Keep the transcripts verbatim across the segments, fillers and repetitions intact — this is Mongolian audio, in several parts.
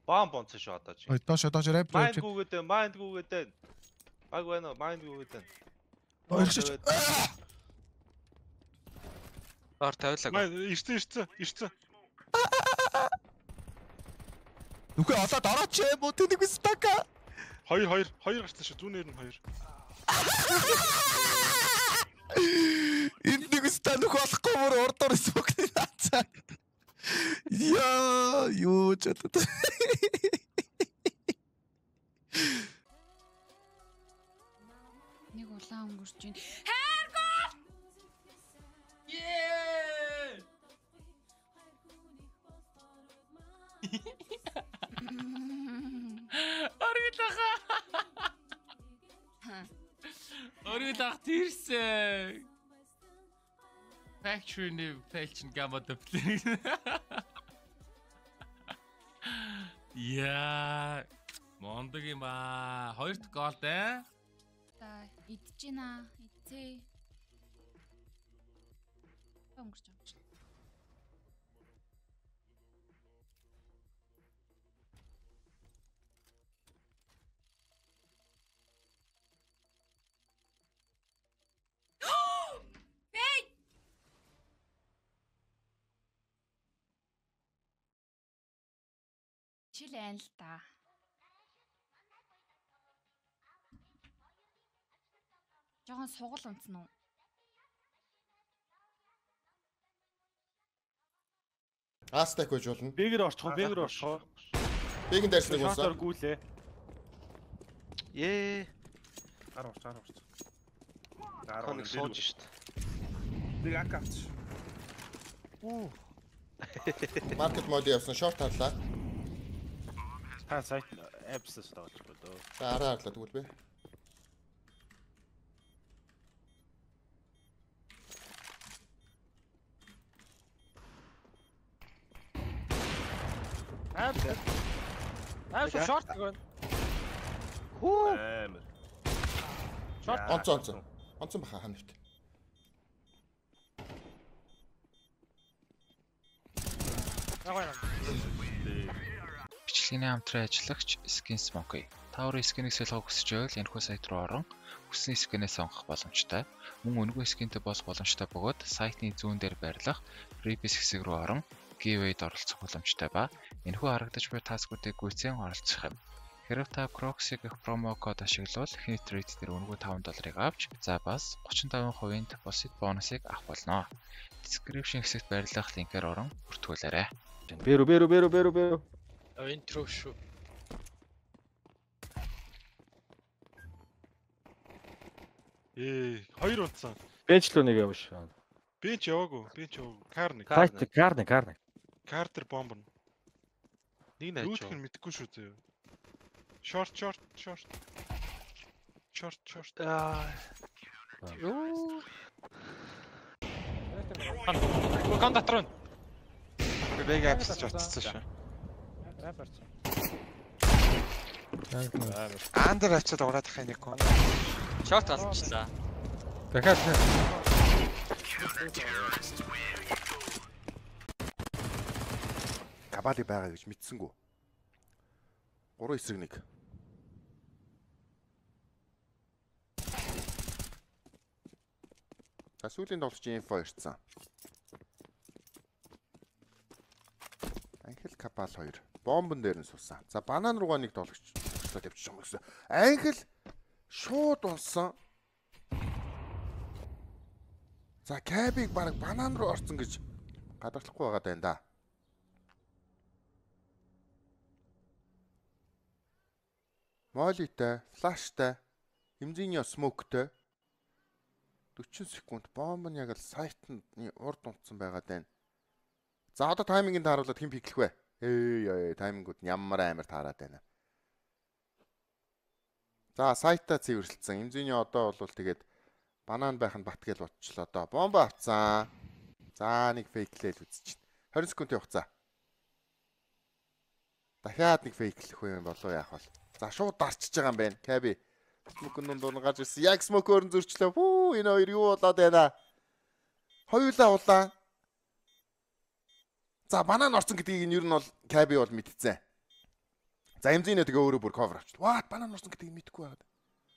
Баан бонцсон шүү одоо чи. Ой доош доош рэп рэп. Майнд гүгээд майнд гүгээд. Баг байна майнд гүгээд. Ой шиш. Ор тавилаа. Май ирсэн ирсэн ирсэн. Нүхэ олоод орооч юм уу тэнэг стака. Хоёр хоёр хоёр гарсан шүү зүүнээр нь хоёр. Энэ нэг стан нүх болохгүй бүр урдуур смокны наацаа. Яа юу ч одоо. Нэг улаан өнгөрч байна. Хайргоо! Ее! Оргилаха. Оргилах тэрсэн. Factory new page гамма дэвлээ. Яа. Мондог юм ба. Хоёр дахь гол дээ. Та идэж гинэ. Идцээ. Өнгөрч өнгөрч. Чилэн л та. Жохон сугал унтсан уу? Астак гэж болно. Бэгэр орчих, бэгэр орчих. Бэгэн дээрс нэг унсаа. Шансаар гүйлээ. Ээ. Гар орч, гар орч. Гар Хоног сууж штт. Нэг ак авч. Оо. Маркет мод явсан шорт харлаа. Та сайт апс-аас таалахгүй дөө. За араа харлаа тэгвэл би. Апс. Апс шорт гэн. Хүү. Амар. Шорт Онцон онцон. Онцон баха ханавт. Бичлэгийн хамтран ажиллагч Skin Smoky. Та өөрөө скинийг солихыг хүсэж байвал энэхүү сайт руу орон хүссэн скинээ сонгох боломжтой. Мөн үнэгүй скинтэй болох боломжтой бөгөөд сайтын зүүн дээр байрлах Freebies хэсэг рүү орон giveaway-д оролцох боломжтой ба энэхүү харагдаж буй таскуудыг гүйцэн оролцох юм. Хэрв та Croxy гэх промо код ашиглавал Hit Rate дээр үнэгүй таван долларыг авч за бас гучин таван хувийн deposit бонусыг авах болно. Description хэсэгт байрлах линкээр орон бүртгүүлээрэй. Бэрү бэрү бэрү бэрү бэрү. Интро шүү. Ээ, хоёр унтсан. Бенч лөө нэг явж. Бенч яваагүй, бенч яваагүй. Кар нэг. Кайт кар нэг кар нэг. Картер бомб нь. Нэг найч. Юух нь мэдэхгүй шүү зөө. Short short short. Short short. Аа. Юу. Гон дотроо. Бэг апс ч утцсан шүү. Андер авчаад ураад ахын нэг кон. Шорт алчлаа. Дахиад Кабали байгаа гэж мэдсэнгүү. Гурван эсрэг нэг. За сүүлийн тоглогч инфо ирсэн. Анхэл Капал хоёр. Бомбон дээр нь суусан. За банан руугаа нэг тоглогч тоглолтод явчих юм гэсэн. Анхэл шууд унсан. За кабиг баг банан руу орсон гэж гадагшлахгүй байгаа даа да. Молитай, флаштай, хэмзээний смоктой дөрвөн секунд бомб нь яг л сайтны урд унтсан байгаа даа. За одоо таймингийг тааруулаад хэн пиклэх вэ? Ээ ээ таймингууд нь ямар амар таарад байна. За сайтаа цэвэрлсэн. Хэмзээний одоо бол тэгээд банан байх нь батгээл утчлаа одоо. Бомб авцсан. За нэг фейклээл үзчихин. двадцать секундын хугацаа. Дахиад нэг фейклэх үе болов яах вэ? За шууд дарчиж байгаа юм байна. Каби. Смокын дунд гарч ирсэн. Яг смокоор нь зөрчлөө. Хүү энэ хоёр юу болоод байна? Хоёулаа улаан. За банан орсон гэдгийг нь ер нь бол Каби бол мэдчихсэн. За хэмжээний тэгээ өөрөө бүр cover авч. What? Банан нурсан гэдэг юм мэдэхгүй байгаад.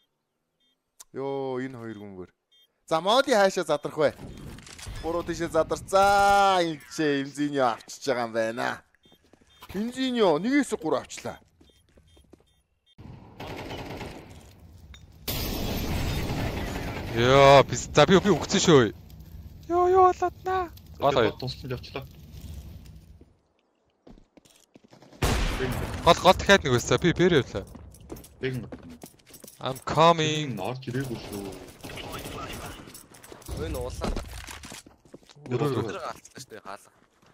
Йоо, энэ хоёр хүн бүр. За моди хаашаа задрах вэ? Буруу тийшээ задарцаа. Энд чи хэмжээний авчиж байгаа юм байна. Хэмжээний нэгээс гур авчлаа. Яа, би за би би өгсөн шүү. Йоо, ёо болооднаа. Гол хоёр. Тусч явчлаа. Гол гол дахиад нэг өссөн. Би бэр явлаа. Бэг. I'm coming. Орж ирээгүй шүү. Ой н уулаа. Өрөө. Тэр галцсан шүү дээ хаалга.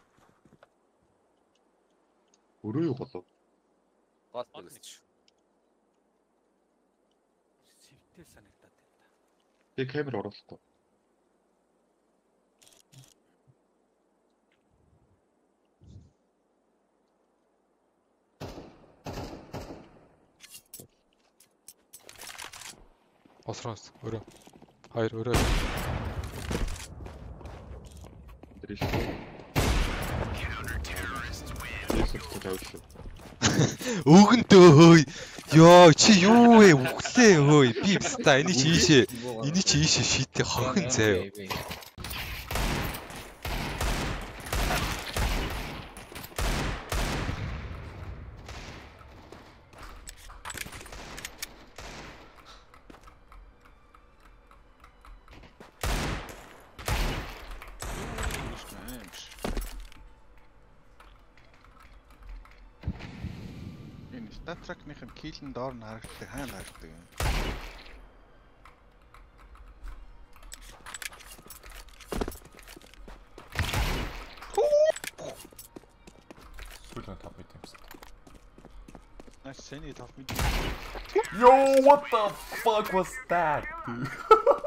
Өрөө юу болов? Гол дэгсч. Сэвтэл санагдаад байна. Би камер оруулахгүй. Осроос өрөө. Хоёр өрөө. Дриш. Өгөндөө хөөе. Йоо, чи юу вэ? Үхлээ хөөе. Би бста энийг чи ийшээ. Энийг чи ийшээ шийдэх хохин заяа. Энэ статракныхын килэн доор нь харагддаг, хаана харагддаг юм? Сүүлэн топ байт юмсан. Nice, сэний топ мэд. Yo, what the fuck was that?